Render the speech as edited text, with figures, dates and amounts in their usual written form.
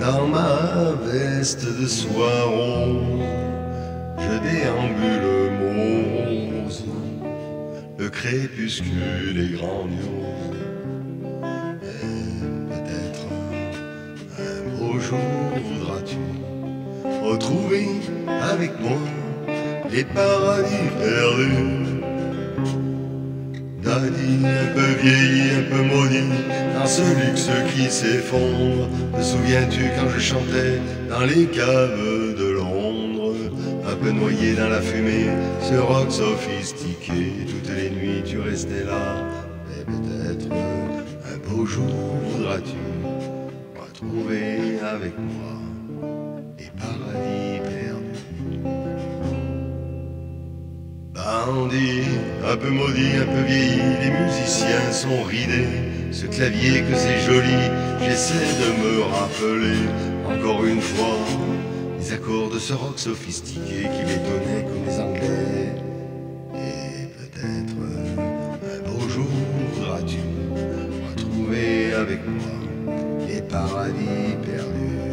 Dans ma veste de soie rose, je déambule morose. Le crépuscule est grandiose. Et peut-être un beau jour voudras-tu retrouver avec moi les paradis perdus. Daddy, un peu vieilli, un peu maudit, dans ce luxe qui s'effondre. Me souviens-tu quand je chantais dans les caves de Londres, un peu noyé dans la fumée, ce rock sophistiqué. Toutes les nuits tu restais là, mais peut-être un beau jour voudras-tu retrouver avec moi les paradis perdus. Bandit, un peu maudit, un peu vieilli, les musiciens sont ridés. Ce clavier que c'est joli, j'essaie de me rappeler encore une fois les accords de ce rock sophistiqué qui m'étonnait comme les Anglais. Et peut-être un beau jour voudras-tu retrouver avec moi les paradis perdus.